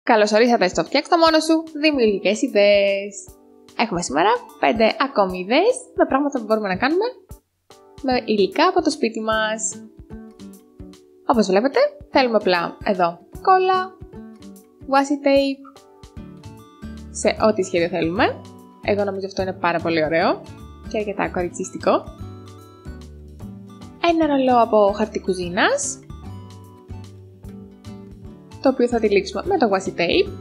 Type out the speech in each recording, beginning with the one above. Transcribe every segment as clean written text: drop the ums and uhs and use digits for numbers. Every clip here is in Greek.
Καλώς ορίσατε στο Φτιάξ' το μόνο σου δημιουργικές ιδέες. Έχουμε σήμερα 5 ακόμη ιδέες με πράγματα που μπορούμε να κάνουμε με υλικά από το σπίτι μας. Όπως βλέπετε, θέλουμε απλά εδώ κόλλα, washi tape, σε ό,τι σχέδιο θέλουμε. Εγώ νομίζω αυτό είναι πάρα πολύ ωραίο και αρκετά κοριτσιστικό. Ένα ρολό από χαρτί κουζίνας, το οποίο θα τυλίξουμε με το washi tape.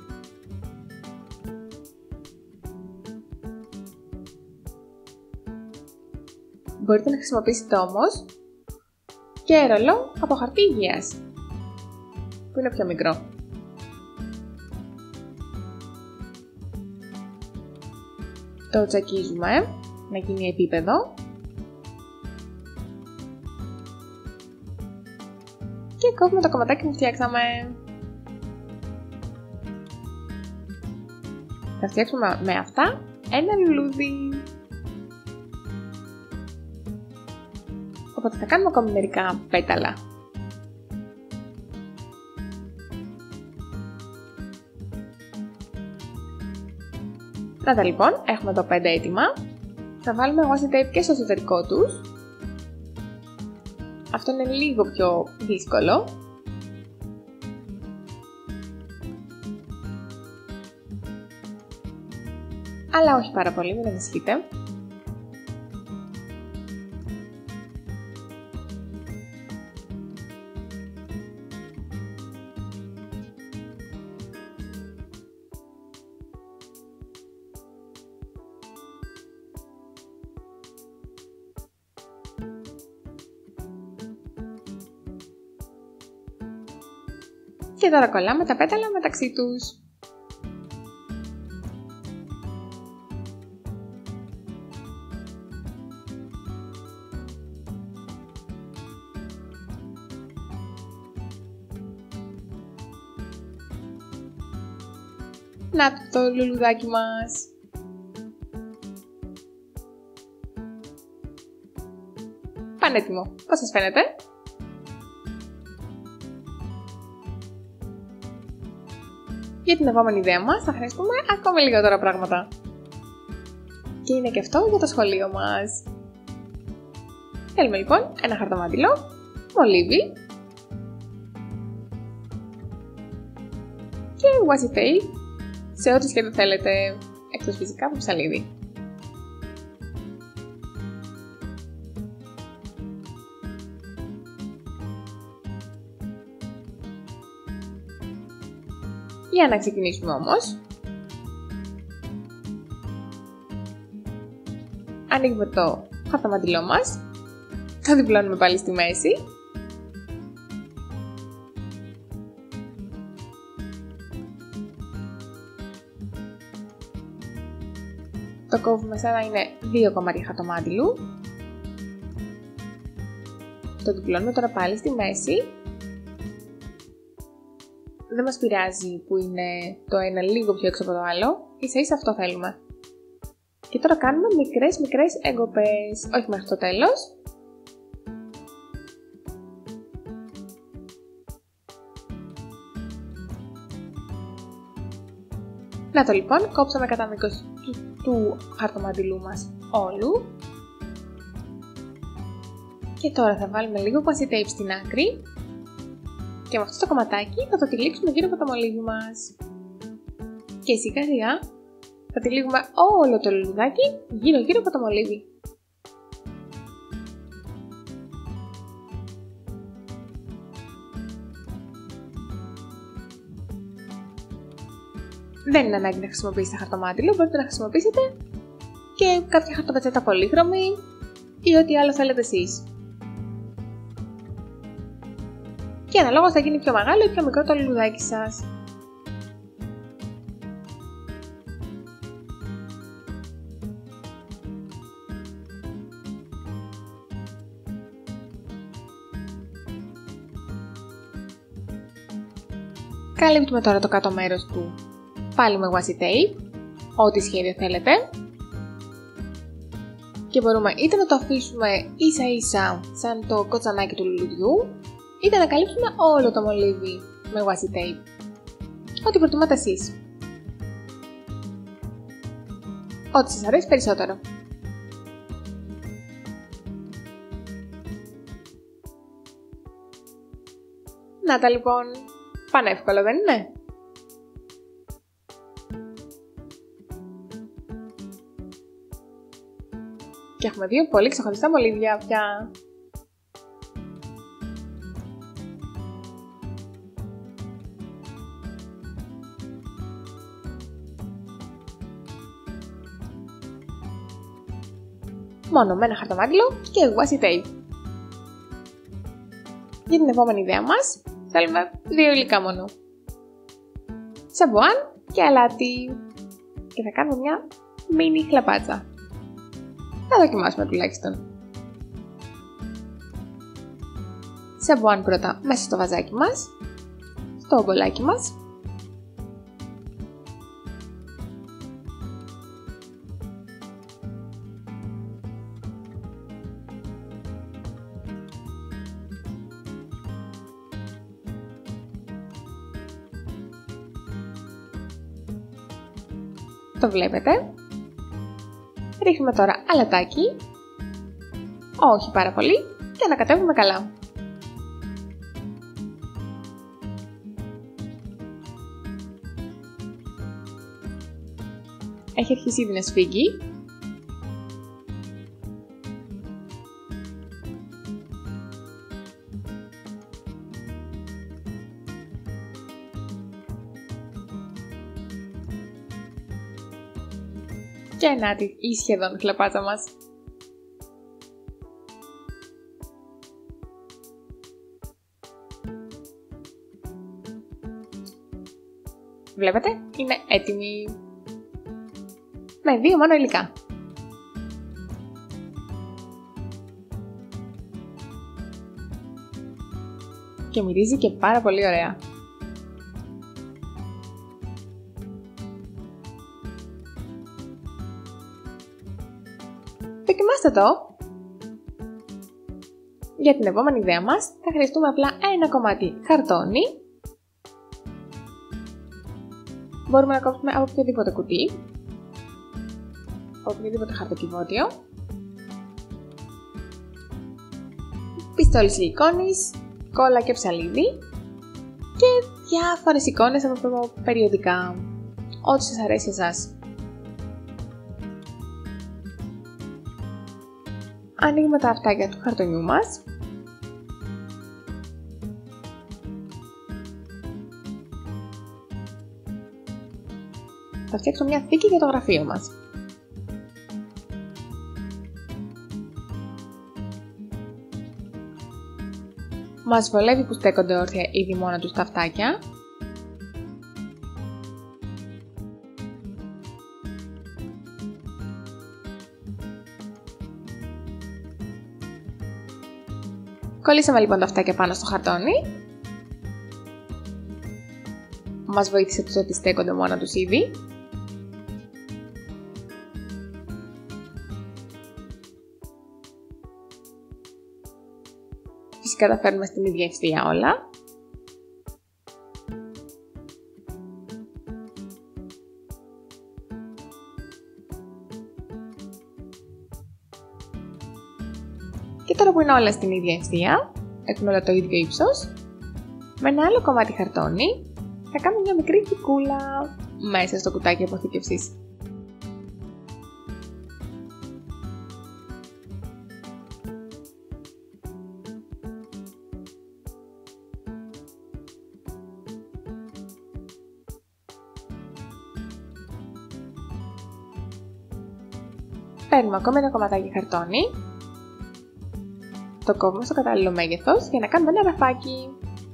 Μπορείτε να χρησιμοποιήσετε όμως και ρολό από χαρτί υγείας, που είναι πιο μικρό. Το τσακίζουμε να γίνει επίπεδο και κόβουμε το κομματάκι που φτιάξαμε. Θα φτιάξουμε με αυτά ένα λουλούδι. Οπότε θα κάνουμε ακόμη μερικά πέταλα. Να λοιπόν, έχουμε εδώ 5 έτοιμα. Θα βάλουμε washi tape και στο εσωτερικό τους. Αυτό είναι λίγο πιο δύσκολο. Αλλά όχι πάρα πολύ, μην ανησυχείτε. Και τώρα κολλάμε τα πέταλα μεταξύ τους. Να το λουλουδάκι μας. Πανέτοιμο. Πώς σας φαίνεται? Για την επόμενη ιδέα μας θα χρειαστούμε ακόμη λιγότερα πράγματα. Και είναι και αυτό για το σχολείο μας. Θέλουμε λοιπόν ένα χαρτομάτιλο, μολύβι και washi tape σε ό,τι σχέδιο θέλετε, εκτός φυσικά από ψαλίδι. Για να ξεκινήσουμε όμως, ανοίγουμε το χαρτομάτιλό μας, το διπλώνουμε πάλι στη μέση το κόβουμε σαν να είναι 2 κομμάτια χαρτομάτιλου, το διπλώνουμε τώρα πάλι στη μέση. Δεν μας πειράζει που είναι το ένα λίγο πιο έξω από το άλλο, ίσα ίσα αυτό θέλουμε. Και τώρα κάνουμε μικρές εγκοπές, όχι μέχρι το τέλος. Να το λοιπόν, κόψαμε κατά μήκος του χαρτομάτιλού μας όλου. Και τώρα θα βάλουμε λίγο washi tape στην άκρη. Και με αυτό το κομματάκι θα το τυλίξουμε γύρω από το μολύβι μας. Και σιγά σιγά θα τυλίγουμε όλο το λουλουδάκι γύρω από το μολύβι. Δεν είναι ανάγκη να χρησιμοποιήσετε χαρτομάτιλο, μπορείτε να χρησιμοποιήσετε και κάποια χαρτοπετσέτα πολύχρωμη ή ό,τι άλλο θέλετε εσείς. Και αναλόγως θα γίνει πιο μεγάλο ή πιο μικρό το λουλουδάκι σας. Καλύπτουμε τώρα το κάτω μέρος του πάλι με washi tape, ό,τι σχέδιο θέλετε. Και μπορούμε είτε να το αφήσουμε ίσα ίσα σαν το κοτσανάκι του λουλουδιού, είτε να καλύψουμε όλο το μολύβι με washi tape. ό,τι προτιμάτε εσείς. Ό,τι σας αρέσει περισσότερο. Να τα λοιπόν, πανεύκολο δεν είναι? Και έχουμε δύο πολύ ξεχωριστά μολύβια πια. Μόνο με ένα χαρτομάτιλο και washi tape. Για την επόμενη ιδέα μας, θέλουμε δύο υλικά μόνο. Σαμπουάν και αλάτι. Και θα κάνουμε μια μίνι χλαπάτσα. Θα δοκιμάσουμε τουλάχιστον. Σαμπουάν πρώτα μέσα στο βαζάκι μας, στο μπολάκι μας. Το βλέπετε. Ρίχνουμε τώρα αλατάκι, όχι πάρα πολύ, και ανακατεύουμε καλά. Έχει αρχίσει ήδη να σφίγγει. Και να τη, η σχεδόν χλαπάτσα μας. Βλέπετε, είναι έτοιμη. Με δύο μόνο υλικά. Και μυρίζει και πάρα πολύ ωραία. Δοκιμάστε το! Για την επόμενη ιδέα μας θα χρειαστούμε απλά ένα κομμάτι χαρτόνι. Μπορούμε να κόψουμε από οποιοδήποτε κουτί, από οποιοδήποτε χαρτοκιβώτιο, πιστόλι σιλικόνης, κόλλα και ψαλίδι και διάφορες εικόνες από περιοδικά, ό,τι σας αρέσει εσάς. Ανοίγουμε τα αυτάκια του χαρτονιού μας. Θα φτιάξουμε μια θήκη για το γραφείο μας. Μας βολεύει που στέκονται όρθια ήδη μόνα τους τα αυτάκια. Κολλήσαμε λοιπόν τα αυτάκια πάνω στο χαρτόνι. Μας βοήθησε το ότι στέκονται μόνα τους ήδη. Φυσικά τα φέρνουμε στην ίδια ευθεία όλα. Και τώρα που είναι όλα στην ίδια ευθεία, έχουν όλα το ίδιο ύψος, με ένα άλλο κομμάτι χαρτόνι θα κάνουμε μια μικρή θικούλα μέσα στο κουτάκι αποθήκευσης. Παίρνουμε ακόμα ένα κομματάκι χαρτόνι, το κόβουμε στο κατάλληλο μέγεθος για να κάνουμε ένα ραφάκι.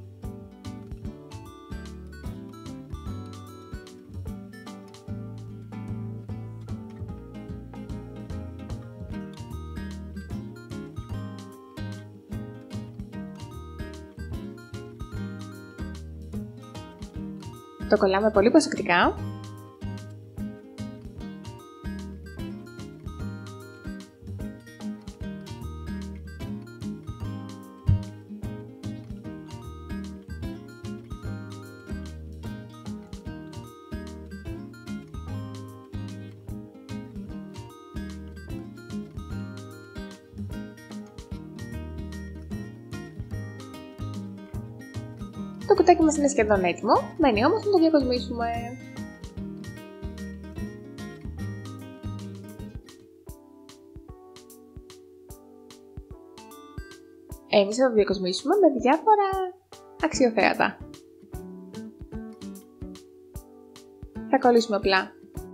Το κολλάμε πολύ προσεκτικά. Το κουτάκι μας είναι σχεδόν έτοιμο, μένει όμως να το διακοσμήσουμε. Εμείς θα το διακοσμήσουμε με διάφορα αξιοθέατα. Θα κολλήσουμε απλά.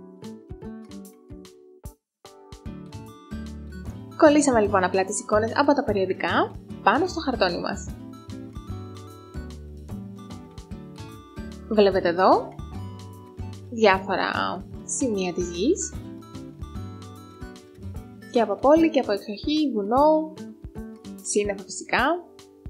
Κολλήσαμε λοιπόν απλά τις εικόνες από τα περιοδικά πάνω στο χαρτόνι μας. Βλέπετε εδώ διάφορα σημεία της γης και από πόλη και από εξοχή, βουνό, σύννεφα φυσικά.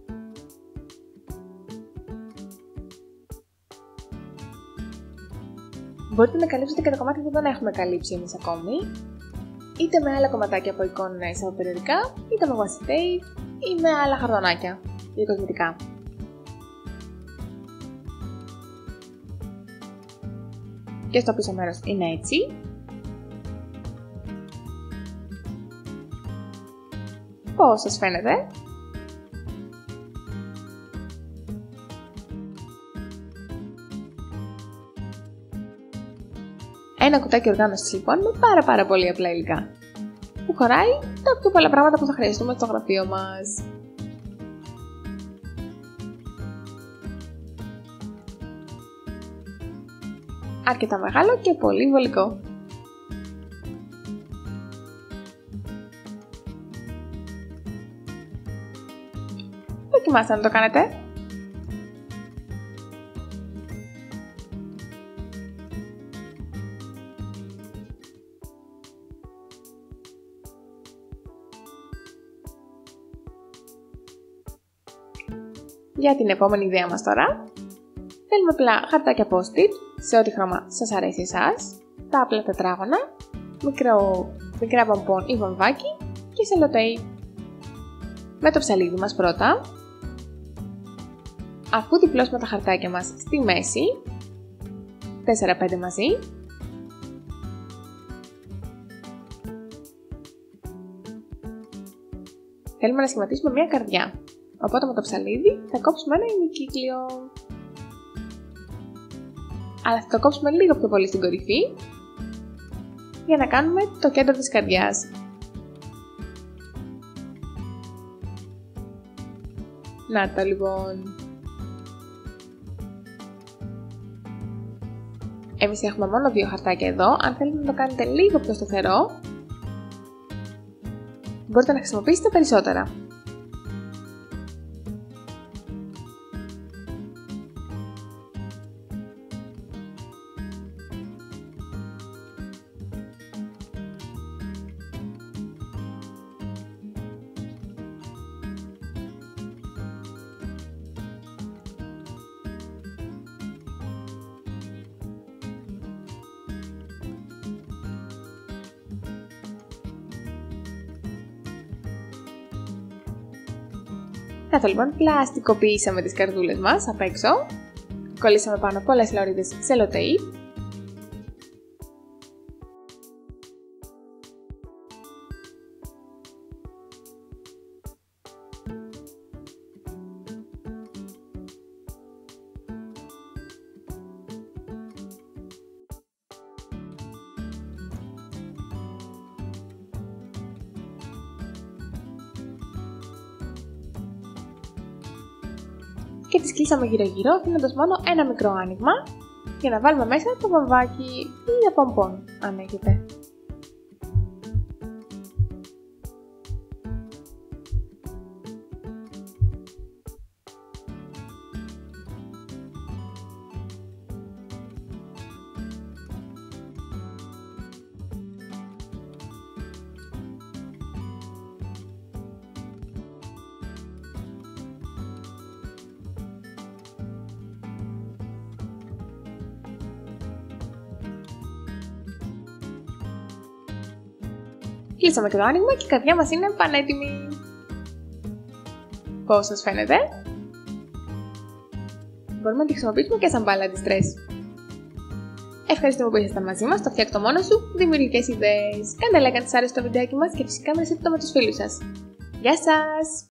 Μπορείτε να καλύψετε και τα κομμάτια που δεν έχουμε καλύψει εμείς ακόμη, είτε με άλλα κομματάκια από εικόνες από περιοδικά, είτε με washi tape ή με άλλα χαρτονάκια για κοσμητικά. Και στο πίσω μέρος είναι έτσι. Πώς σας φαίνεται? Ένα κουτάκι οργάνωσης λοιπόν με πάρα πολύ απλά υλικά, που χωράει τα πιο πολλά πράγματα που θα χρειαστούμε στο γραφείο μας. Αρκετά μεγάλο και πολύ βολικό. Δοκιμάστε να το κάνετε. Για την επόμενη ιδέα μας τώρα, θέλουμε απλά χαρτάκια post-it σε ό,τι χρώμα σας αρέσει εσάς, τα απλά τετράγωνα, μικρά πομπόν ή βαμβάκι και σελοτέιπ. Με το ψαλίδι μας πρώτα, αφού διπλώσουμε τα χαρτάκια μας στη μέση, 4-5 μαζί, θέλουμε να σχηματίσουμε μια καρδιά. Οπότε με το ψαλίδι θα κόψουμε ένα ημικύκλιο. Αλλά θα το κόψουμε λίγο πιο πολύ στην κορυφή για να κάνουμε το κέντρο της καρδιάς. Να το λοιπόν. Εμείς έχουμε μόνο 2 χαρτάκια εδώ. Αν θέλετε να το κάνετε λίγο πιο σταθερό, μπορείτε να χρησιμοποιήσετε περισσότερα. Κάτω λοιπόν πλαστικοποιήσαμε τις καρδούλες μας απ' έξω, κολλήσαμε πάνω πολλές λωρίδες σελοτέιπ. Και τις κλείσαμε γύρω-γύρω, αφήνοντας μόνο ένα μικρό άνοιγμα για να βάλουμε μέσα το βαμβάκι ή τα πομπόν, αν έχετε. Κλείσαμε και το άνοιγμα και η καρδιά μας είναι πανέτοιμη. Πώς σας φαίνεται? Μπορούμε να τη χρησιμοποιήσουμε και σαν μπάλα αντιστρες. Ευχαριστούμε που ήσασταν μαζί μας στο Φτιάξ' το μόνος σου, δημιουργικές ιδέες. Κάντε like αν σας άρεσε το βιντεάκι μας και φυσικά μοιραστείτε το με τους φίλους σας. Γεια σας!